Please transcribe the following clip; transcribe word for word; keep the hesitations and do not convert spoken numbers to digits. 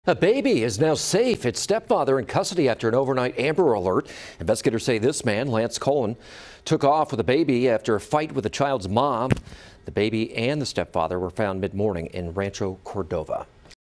A baby is now safe. Its stepfather in custody after an overnight Amber Alert. Investigators say this man, Lance Colon, took off with a baby after a fight with the child's mom. The baby and the stepfather were found mid-morning in Rancho Cordova.